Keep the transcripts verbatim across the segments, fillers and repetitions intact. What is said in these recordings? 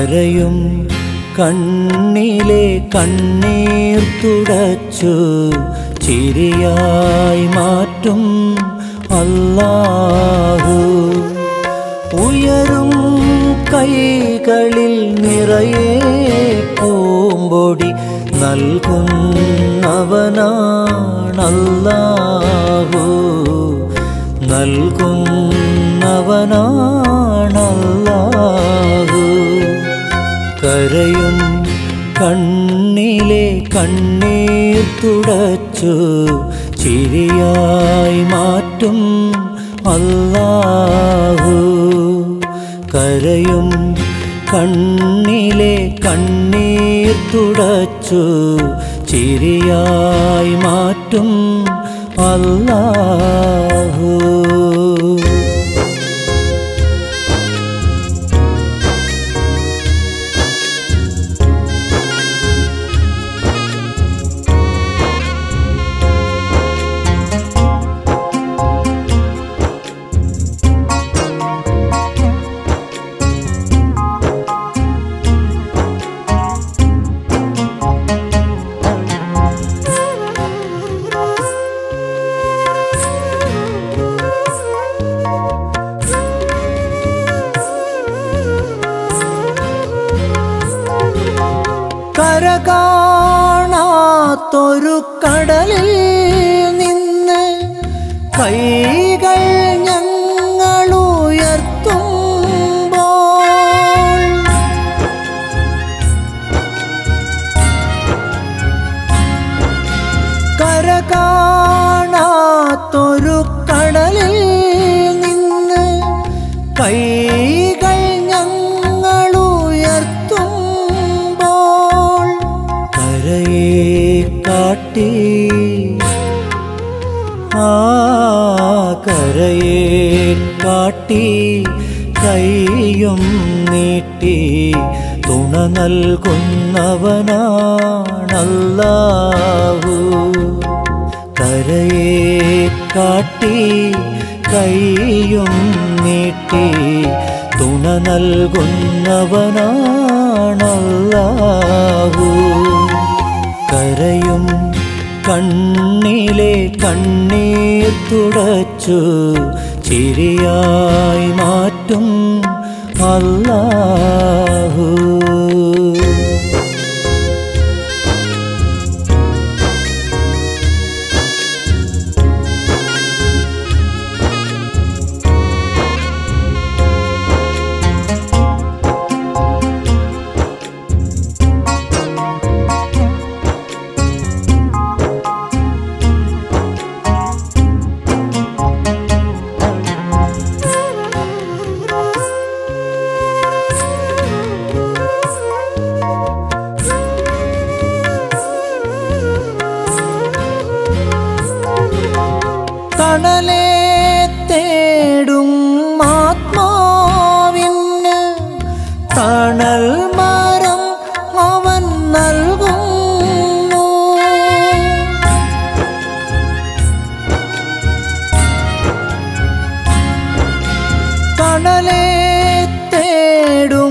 കരയും കണ്ണിലെ കണ്ണീർ തുടച്ചു ചിരിയായി മാറ്റും അല്ലാഹു. ഉയരും കൈകളിൽ നിറയെ പൂമ്പൊടി നൽകുന്നവനാണല്ലാഹു. നൽകുന്നവനാണല്ലാഹു. കരയും കണ്ണിലെ കണ്ണീർ തുടച്ചു ചിരിയായി മാറ്റും അല്ലാഹു. കരയും കണ്ണിലെ കണ്ണീർ തുടച്ചു ചിരിയായി മാറ്റും അല്ലാഹു. കര കാണാത്തൊരു കടലിൽ നിന്ന് കൈകൾ ഞങ്ങൾ ഉയർത്തുമ്പോൾ കര കാണാത്തൊരു കടലിൽ നിന്ന് കൈകൾ ഞങ്ങൾ ഉയർത്തുമ്പോൾ കരയെ കാട്ടി ആ കരയെ കാട്ടി കൈയും നീട്ടി തുണ നൽകുന്നവനാണല്ലാഹു. കരയെ കാട്ടി കൈയും നീട്ടി തുണ നൽകുന്നവനാണല്ലാഹു. കരയും കണ്ണിലെ കണ്ണീർ തുടച്ചു ചിരിയായി മാറ്റും അല്ലാഹു. തണലേ തേടും ആത്മാവിന് തണൽ മരം അവൻ നൽകുന്നു. തണലേ തേടും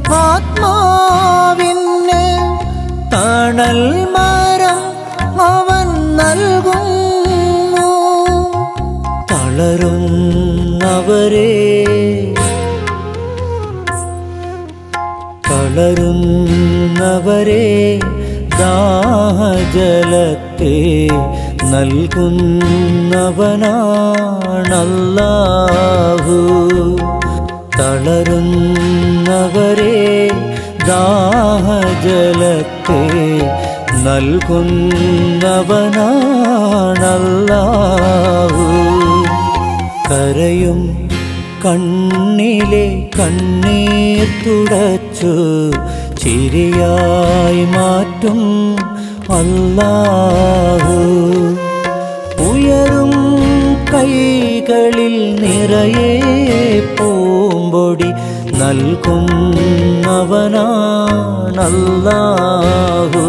ആത്മാവിന് തണൽ മരം അവൻ നൽകുന്നു. തളരുന്നവരെ തളരുന്നവരെ ദാഹജലത്തെ നൽകുന്നവനാണല്ലാഹു. തളരുന്നവരെ ദാഹജലത്തെ നൽകുന്നവനാണല്ലാഹു. കരയും കണ്ണിലെ കണ്ണീർ തുടച്ചു ചിരിയായി മാറ്റും അല്ലാഹു. ഉയരും കൈകളിൽ നിറയെ പൂമ്പൊടി നൽകുന്നവനാണല്ലാഹു.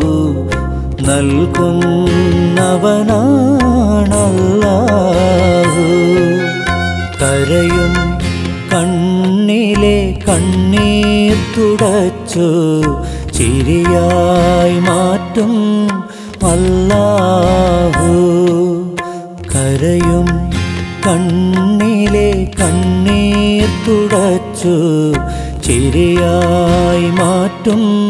നൽകുന്നവനാണല്ലാഹു. കരയും കണ്ണിലെ കണ്ണീർ തുടച്ചു ചിരിയായി മാറ്റും അല്ലാഹു. കരയും കണ്ണിലെ കണ്ണീർ തുടച്ചു ചിരിയായി മാറ്റും